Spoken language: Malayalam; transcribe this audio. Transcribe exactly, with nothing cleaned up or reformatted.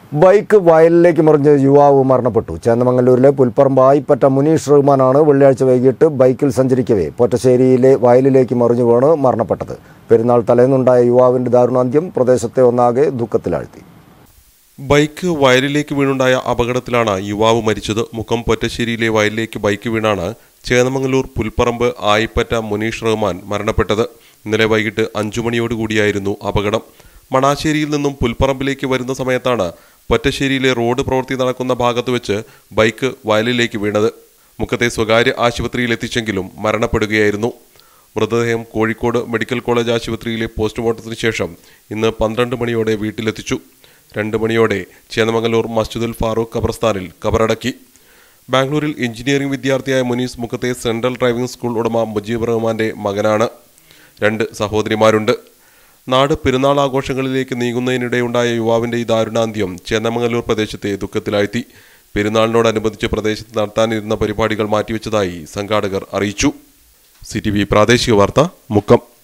ബൈക്ക് വയലിലേക്ക് മറിഞ്ഞ യുവാവ് മരണപ്പെട്ടു. ചേന്നമംഗലൂരിലെ പുൽപ്പറമ്പ് ആയിപ്പറ്റ മുനീഷ് റഹ്മാനാണ് വെള്ളിയാഴ്ച വൈകിട്ട് ബൈക്കിൽ സഞ്ചരിക്കവേ പൊറ്റശ്ശേരിയിലെ വയലിലേക്ക് മറിഞ്ഞു വീണ് മരണപ്പെട്ടത്. പെരുന്നാൾ തലേന്നുണ്ടായ യുവാവിന്റെ ദാരുണാന്ത്യം പ്രദേശത്തെ ഒന്നാകെ ദുഃഖത്തിലാഴ്ത്തി. ബൈക്ക് വയലിലേക്ക് വീണുണ്ടായ അപകടത്തിലാണ് യുവാവ് മരിച്ചത്. മുക്കം പൊറ്റശ്ശേരിയിലെ വയലിലേക്ക് ബൈക്ക് വീണാണ് ചേന്നമംഗലൂർ പുൽപ്പറമ്പ് ആയിപ്പറ്റ മുനീഷ് റഹ്മാൻ മരണപ്പെട്ടത്. ഇന്നലെ വൈകിട്ട് അഞ്ചു മണിയോടുകൂടിയായിരുന്നു അപകടം. മണാശ്ശേരിയിൽ നിന്നും പുൽപ്പറമ്പിലേക്ക് വരുന്ന സമയത്താണ് പൊറ്റശ്ശേരിയിലെ റോഡ് പ്രവൃത്തി നടക്കുന്ന ഭാഗത്ത് വെച്ച് ബൈക്ക് വയലിലേക്ക് വീണത്. മുക്കത്തെ സ്വകാര്യ ആശുപത്രിയിൽ എത്തിച്ചെങ്കിലും മരണപ്പെടുകയായിരുന്നു. മൃതദേഹം കോഴിക്കോട് മെഡിക്കൽ കോളേജ് ആശുപത്രിയിലെ പോസ്റ്റ്മോർട്ടത്തിന് ശേഷം ഇന്ന് പന്ത്രണ്ട് മണിയോടെ വീട്ടിലെത്തിച്ചു. രണ്ട് മണിയോടെ ചേന്നമംഗലൂർ മസ്ജിദുൽ ഫാറൂഖ് ഖബർസ്ഥാനിൽ ഖബറടക്കി. ബാംഗ്ലൂരിൽ എഞ്ചിനീയറിംഗ് വിദ്യാർത്ഥിയായ മുനീസ് മുക്കത്തെ സെൻട്രൽ ഡ്രൈവിംഗ് സ്കൂൾ ഉടമ മുജീബ് റഹ്മാന്റെ മകനാണ്. രണ്ട് സഹോദരിമാരുണ്ട്. നാട് പെരുന്നാൾ ആഘോഷങ്ങളിലേക്ക് നീങ്ങുന്നതിനിടെയുണ്ടായ യുവാവിന്റെ ഈ ദാരുണാന്ത്യം ചേന്നമംഗലൂർ പ്രദേശത്തെ ദുഃഖത്തിലാഴ്ത്തി. പെരുന്നാളിനോടനുബന്ധിച്ച് പ്രദേശത്ത് നടത്താനിരുന്ന പരിപാടികൾ മാറ്റിവെച്ചതായി സംഘാടകർ അറിയിച്ചു. സി ടി വി പ്രാദേശിക വാർത്ത, മുക്കം.